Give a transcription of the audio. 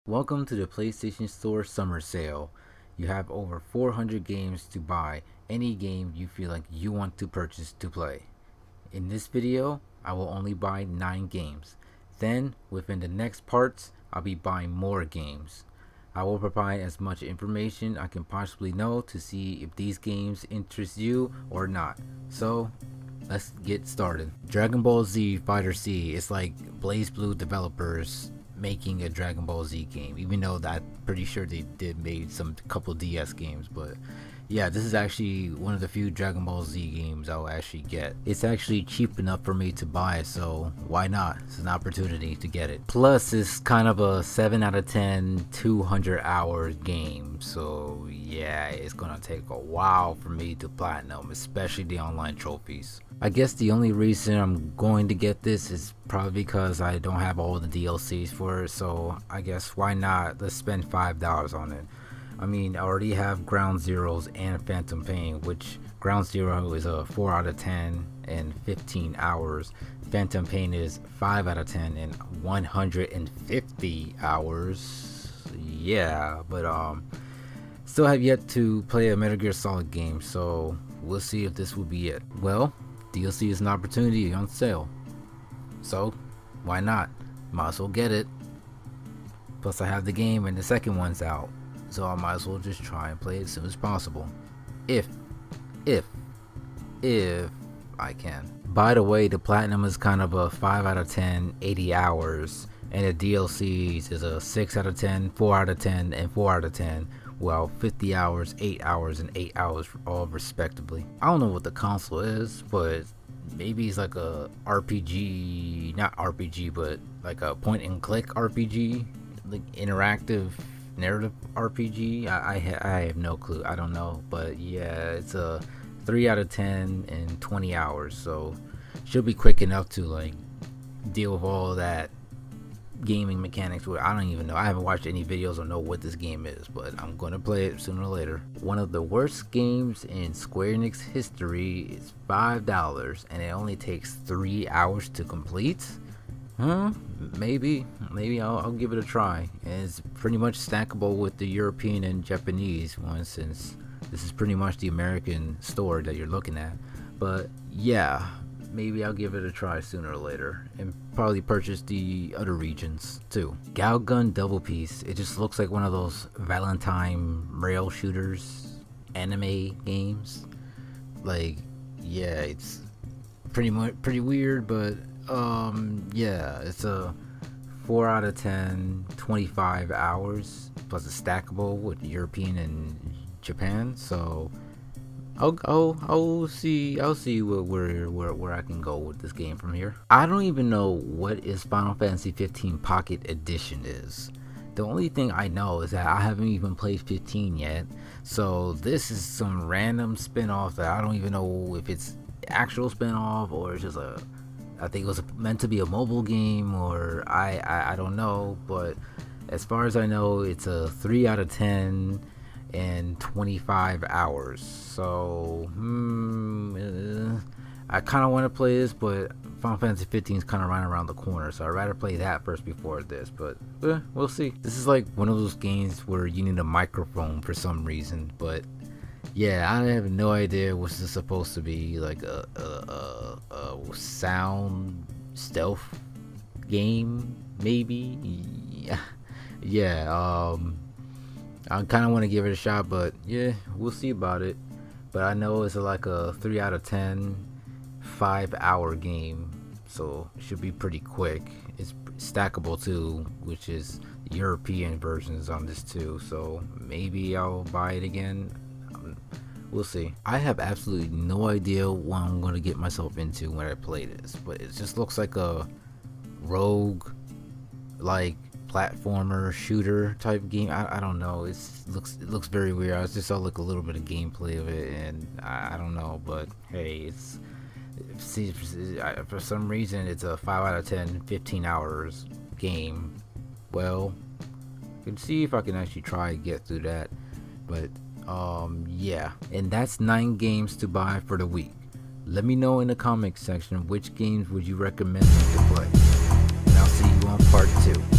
Welcome to the PlayStation Store Summer Sale. You have over 400 games to buy, any game you feel like you want to purchase to play. In this video, I will only buy 9 games. Then, within the next parts, I'll be buying more games. I will provide as much information I can possibly know to see if these games interest you or not. So, let's get started. Dragon Ball Z Fighter C is like BlazBlue developers making a Dragon Ball Z game, even though I'm pretty sure they did made some couple DS games. But yeah, this is actually one of the few Dragon Ball Z games I'll actually get. It's actually cheap enough for me to buy, so why not? It's an opportunity to get it. Plus, it's kind of a 7 out of 10 200-hour game, so yeah, it's gonna take a while for me to platinum, especially the online trophies. I guess the only reason I'm going to get this is probably because I don't have all the DLCs for it, so I guess why not? Let's spend $5 on it. I mean, I already have Ground Zeroes and Phantom Pain, which Ground Zero is a 4 out of 10 and 15 hours. Phantom Pain is 5 out of 10 and 150 hours. Yeah, but still have yet to play a Metal Gear Solid game, so we'll see if this will be it. Well, DLC is an opportunity on sale, so why not? Might as well get it. Plus I have the game and the second one's out, so I might as well just try and play it as soon as possible, if I can. By the way, the platinum is kind of a 5 out of 10 80 hours, and the DLCs is a 6 out of 10 4 out of 10 and 4 out of 10. Well, 50 hours, 8 hours, and 8 hours, all respectively. I don't know what the console is, but maybe it's like a RPG, not RPG, but like a point and click RPG, like interactive narrative RPG. I have no clue. I don't know, but yeah, it's a 3 out of 10 and 20 hours, so should be quick enough to like deal with all that gaming mechanics where I don't even know. I haven't watched any videos or know what this game is, but I'm gonna play it sooner or later. One of the worst games in Square Enix history is $5 and it only takes 3 hours to complete. Maybe I'll give it a try. And it's pretty much stackable with the European and Japanese one, since this is pretty much the American store that you're looking at. But yeah, maybe I'll give it a try sooner or later, and probably purchase the other regions too. Galgun Double Peace. It just looks like one of those Valentine rail shooters anime games. Like, yeah, it's pretty weird, but yeah, it's a 4 out of 10 25 hours, plus it's stackable with European and Japan, so I'll see where I can go with this game from here. I don't even know what is Final Fantasy 15 Pocket Edition is. The only thing I know is that I haven't even played 15 yet, so this is some random spin-off that I don't even know if it's actual spin-off or it's just I think it was meant to be a mobile game, or I don't know, but as far as I know, it's a 3 out of 10 and 25 hours. So I kind of want to play this, but Final Fantasy 15 is kind of right around the corner, so I'd rather play that first before this, but we'll see. This is like one of those games where you need a microphone for some reason, but yeah, I have no idea what's this supposed to be, like a sound stealth game maybe. Yeah, I kind of want to give it a shot, but yeah, we'll see about it. But I know it's like a 3 out of 10 5-hour game, so it should be pretty quick. It's stackable too, which is European versions on this too, so maybe I'll buy it again. We'll see. I have absolutely no idea what I'm going to get myself into when I play this, but it just looks like a rogue like platformer shooter type game. I don't know, it looks very weird. I just saw like a little bit of gameplay of it, and I don't know, but hey, for some reason it's a 5 out of 10 15 hours game. Well, I can see if I can actually try to get through that, but yeah, and that's 9 games to buy for the week. Let me know in the comment section which games would you recommend me to play, and I'll see you on part 2.